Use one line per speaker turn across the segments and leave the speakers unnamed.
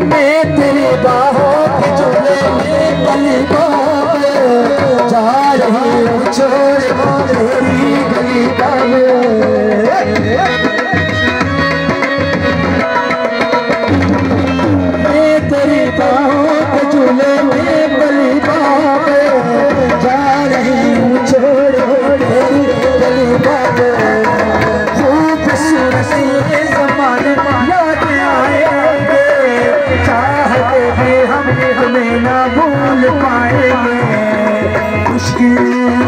मैं तेरी बाहों के झूले में पली बाप जा रही हूँ छोड़ तेरी गली में। मैं तेरी बाहों के झूले में पली बाप जा रही हूँ छोड़ तेरी गली में। खूबसूरत ये ज़माने याद आएंगे, चाहते भी हम तुम्हें ना भूल पाएंगे। मुश्किल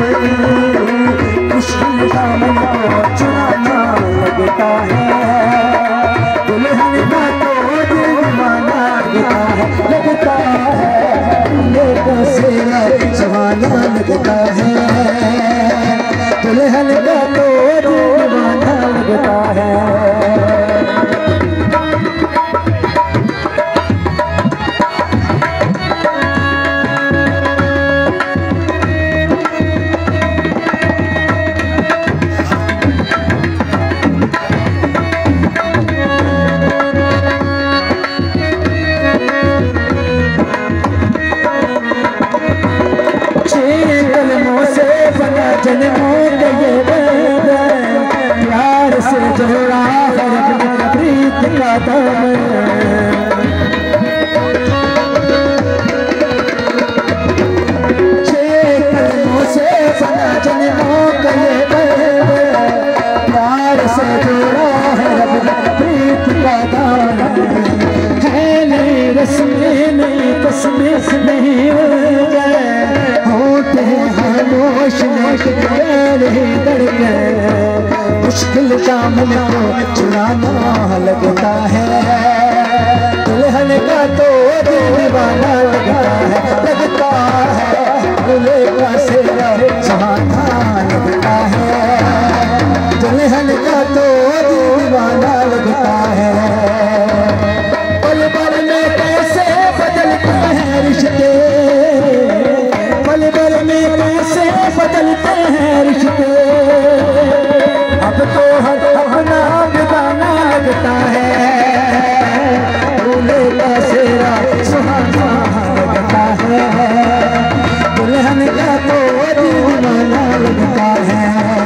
दामन को चुराना लगता है, दुल्हन का तो दीवाना लगता है, सेरा सुहाना लगता है, दुल्हन का तो दीवाना लगता है। जन्मों के ये प्यार से जोड़ा है प्रीत का दामन। छह कदमों से बना जन्मों का ये प्यार से जोड़ा है प्रीत का दामन। है नहीं रस्में नहीं तस्में नहीं होते खामोश नहीं धड़के, मुश्किल दामन को चुराना लगता है, दुल्हन का तो दीवाना लगता है, दूल्हे का सेरा सुहाना लगता है, दुल्हन का तो दीवाना लगता है। पल पल में कैसे बदलते हैं रिश्ते, पल पल में कैसे बदलते हैं रिश्ते, अब तो हर अपना बेगाना लगता है, दूल्हे का सेरा सुहाना लगता है, दुल्हन का तो दीवाना लगता है।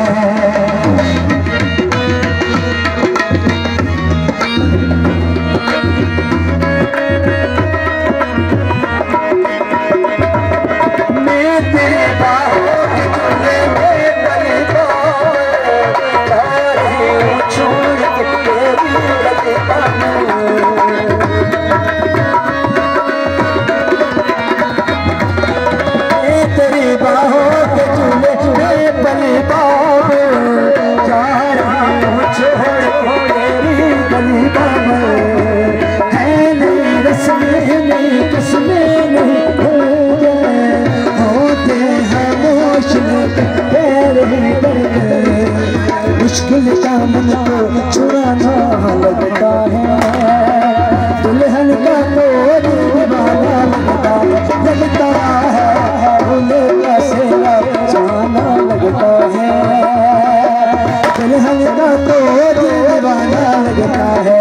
मुश्किल दामन को चुराना लगता है, दुल्हन का तो दीवाना लगता है, दूल्हे का सेरा सुहाना लगता है, दुल्हन का तो दीवाना लगता है।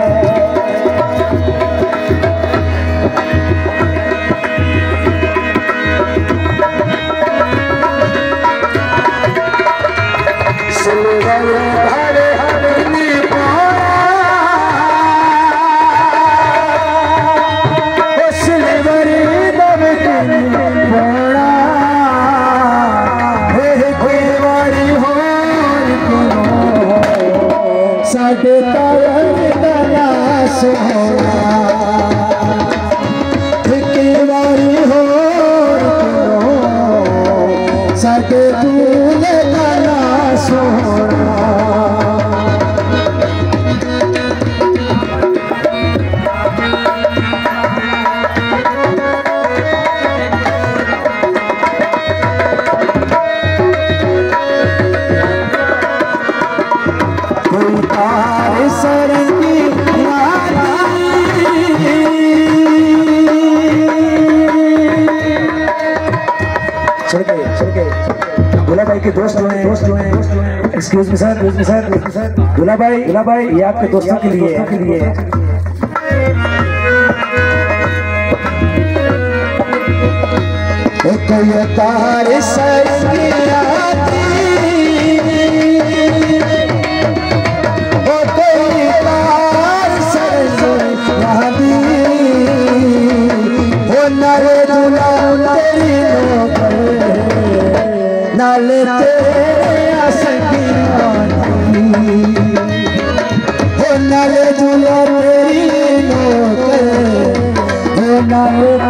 सके दूल्हे का सोना दूल्हा भाई के दोस्त हुए एक्सक्यूज मी सर दूल्हा भाई ये आपके दोस्तों के लिए कोई तार सैया नाले तेरे आसगिया हो नाले दूल्हा तेरी नौकर हो नाले